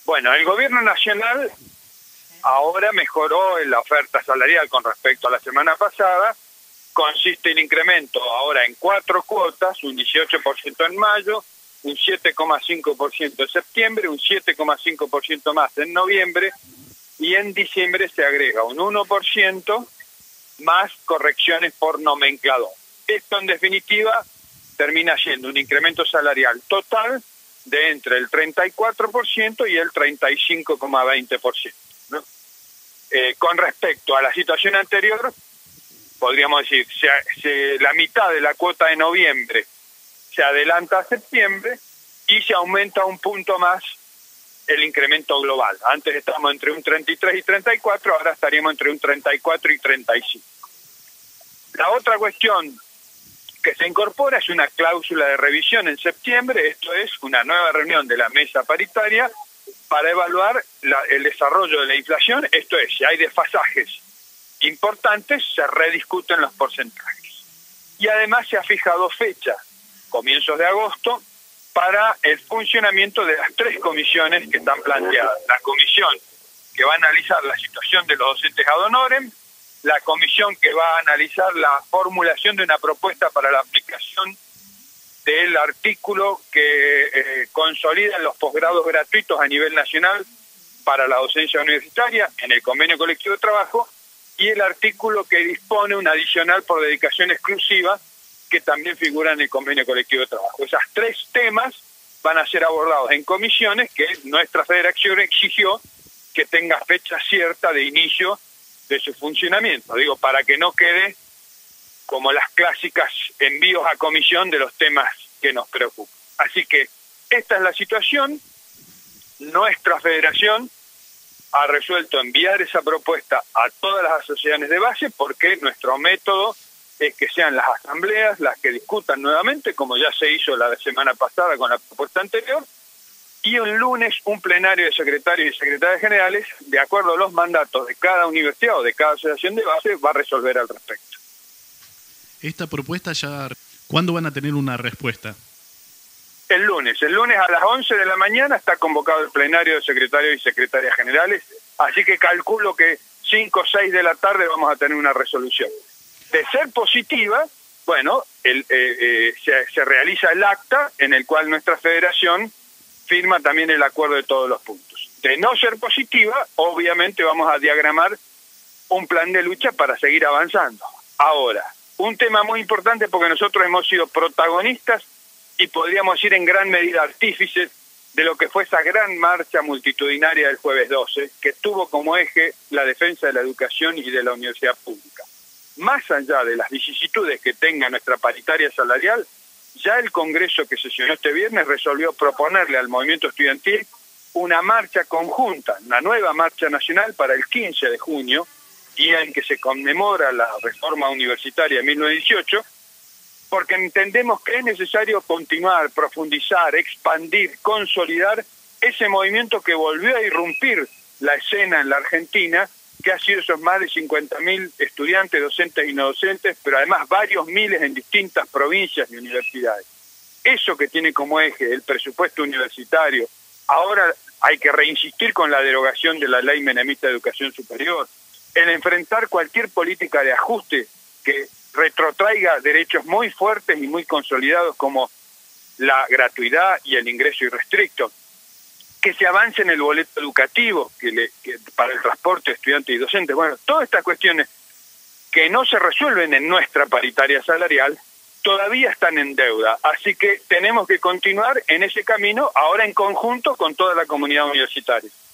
Bueno, el gobierno nacional ahora mejoró la oferta salarial con respecto a la semana pasada. Consiste el incremento ahora en 4 cuotas, un 18% en mayo, un 7,5% en septiembre, un 7,5% más en noviembre, y en diciembre se agrega un 1% más correcciones por nomenclador. Esto, en definitiva, termina siendo un incremento salarial total de entre el 34% y el 35,20%, ¿no? Con respecto a la situación anterior, podríamos decir, la mitad de la cuota de noviembre se adelanta a septiembre y se aumenta un punto más el incremento global. Antes estábamos entre un 33 y 34, ahora estaríamos entre un 34 y 35. La otra cuestión que se incorpora es una cláusula de revisión en septiembre. Esto es una nueva reunión de la mesa paritaria para evaluar el desarrollo de la inflación. Esto es, si hay desfasajes importantes, se rediscuten los porcentajes. Y además se ha fijado fecha, comienzos de agosto, para el funcionamiento de las 3 comisiones que están planteadas. La comisión que va a analizar la situación de los docentes ad honorem, la comisión que va a analizar la formulación de una propuesta para la aplicación del artículo que consolida los posgrados gratuitos a nivel nacional para la docencia universitaria en el convenio colectivo de trabajo, y el artículo que dispone un adicional por dedicación exclusiva que también figura en el convenio colectivo de trabajo. Esos 3 temas van a ser abordados en comisiones que nuestra federación exigió que tenga fecha cierta de inicio de su funcionamiento. Digo, para que no quede como las clásicas envíos a comisión de los temas que nos preocupan. Así que esta es la situación. Nuestra federación ha resuelto enviar esa propuesta a todas las asociaciones de base porque nuestro método es que sean las asambleas las que discutan nuevamente, como ya se hizo la semana pasada con la propuesta anterior, y un lunes un plenario de secretarios y secretarias generales, de acuerdo a los mandatos de cada universidad o de cada asociación de base, va a resolver al respecto. Esta propuesta ya, ¿cuándo van a tener una respuesta? El lunes a las 11 de la mañana está convocado el plenario de secretarios y secretarias generales, así que calculo que 5 o 6 de la tarde vamos a tener una resolución. De ser positiva, bueno, se realiza el acta en el cual nuestra federación firma también el acuerdo de todos los puntos. De no ser positiva, obviamente vamos a diagramar un plan de lucha para seguir avanzando. Ahora, un tema muy importante porque nosotros hemos sido protagonistas y podríamos decir en gran medida artífices de lo que fue esa gran marcha multitudinaria del jueves 12, que tuvo como eje la defensa de la educación y de la universidad pública. Más allá de las vicisitudes que tenga nuestra paritaria salarial, ya el Congreso que sesionó este viernes resolvió proponerle al movimiento estudiantil una marcha conjunta, una nueva marcha nacional para el 15 de junio, día en que se conmemora la reforma universitaria de 1918, porque entendemos que es necesario continuar, profundizar, expandir, consolidar ese movimiento que volvió a irrumpir la escena en la Argentina, que ha sido esos más de 50.000 estudiantes, docentes y no docentes, pero además varios miles en distintas provincias y universidades. Eso que tiene como eje el presupuesto universitario. Ahora hay que reinsistir con la derogación de la Ley Menemista de Educación Superior, en enfrentar cualquier política de ajuste que retrotraiga derechos muy fuertes y muy consolidados como la gratuidad y el ingreso irrestricto, que se avance en el boleto educativo que para el transporte de estudiantes y docentes. Bueno, todas estas cuestiones que no se resuelven en nuestra paritaria salarial todavía están en deuda, así que tenemos que continuar en ese camino ahora en conjunto con toda la comunidad universitaria.